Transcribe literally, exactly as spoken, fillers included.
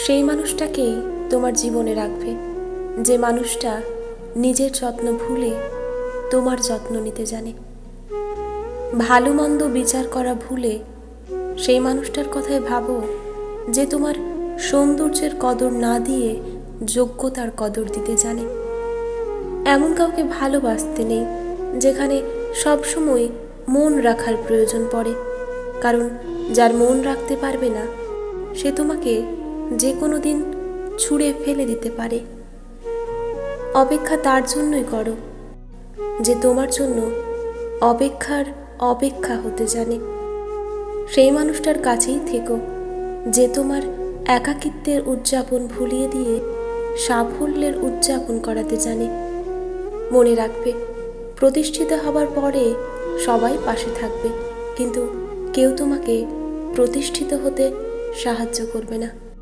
সেই মানুষটাকেই তোমার জীবনে রাখবে, যে মানুষটা নিজের যত্ন ভুলে তোমার যত্ন নিতে জানে। ভালো মন্দ বিচার করা ভুলে সেই মানুষটার কথায় ভাবো যে তোমার সৌন্দর্যের কদর না দিয়ে যোগ্যতার কদর দিতে জানে। এমন কাউকে ভালোবাসতে নেই যেখানে সবসময় মন রাখার প্রয়োজন পড়ে, কারণ যার মন রাখতে পারবে না সে তোমাকে যে কোনো দিন ছুঁড়ে ফেলে দিতে পারে। অপেক্ষা তার জন্যই করো যে তোমার জন্য অপেক্ষার অপেক্ষা হতে জানে। সেই মানুষটার কাছেই থেকো যে তোমার একাকিত্বের উদযাপন ভুলিয়ে দিয়ে সাফল্যের উদযাপন করাতে জানে। মনে রাখবে, প্রতিষ্ঠিত হবার পরে সবাই পাশে থাকবে, কিন্তু কেউ তোমাকে প্রতিষ্ঠিত হতে সাহায্য করবে না।